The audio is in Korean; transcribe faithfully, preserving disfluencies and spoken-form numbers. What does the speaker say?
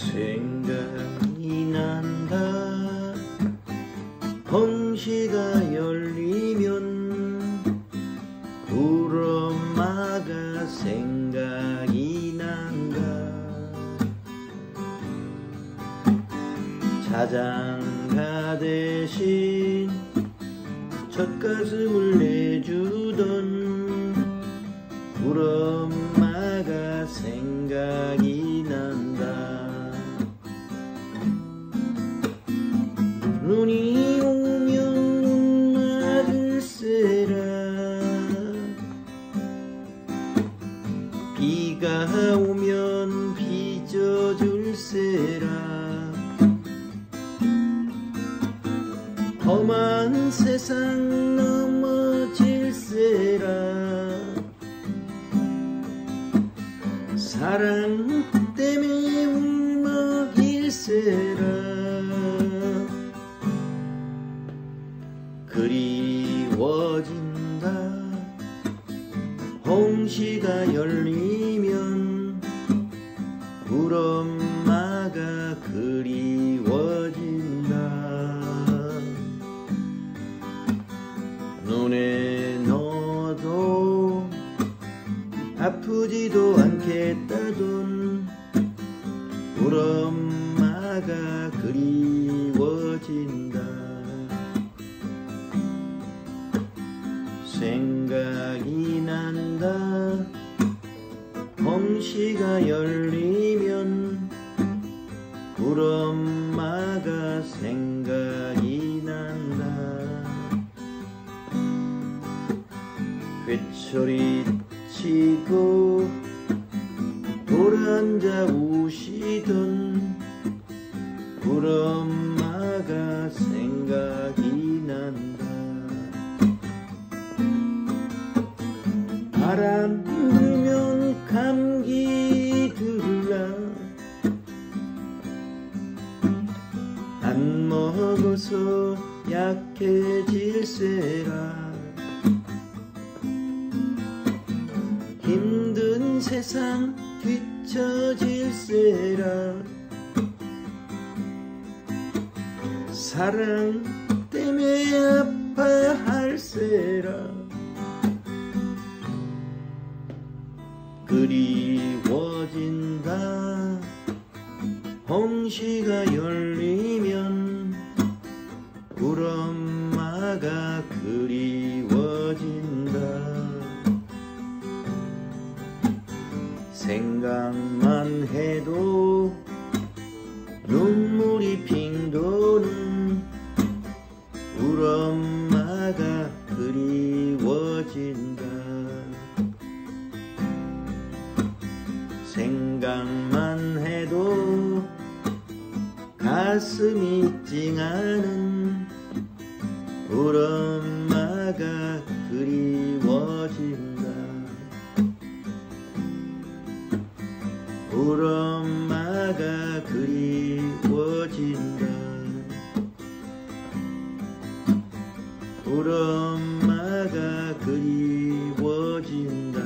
생각이 난다. 홍시가 열리면 우리 엄마가 생각이 난다. 자장가 대신 젖가슴을 내주던 우리 엄마가 생각이 난다. 눈이 오면 눈 맞을세라, 비가 오면 비 젖을세라. 험한 세상 넘어질세라. 사랑 때문에 울먹일세라. 그리워진다. 홍시가 열리면 우리 엄마가 그리워진다. 눈에 넣어도 아프지도 않겠다던 우리 엄마가 그리워진다. 생각이 난다. 홍시가 열리면 우리 엄마가 생각이 난다. 꾀소리 치고 돌아앉아 우시던 우리 엄마가 생각이 난다. 바람 불면 감기 들라. 안 먹어서 약해질세라. 힘든 세상 뒤처질세라. 사랑 때문에 아파할세라. 그리워진다. 홍시가 열리면 우리 엄마가 그리워진다. 생각만 해도 눈물이 핑 도는 우리 엄마가 그리워진다. 생각만 해도 가슴이 찡하는 우리 엄마가 그리워진다. 우리 엄마가 그리워진다. 우리 엄마가 그리워진다.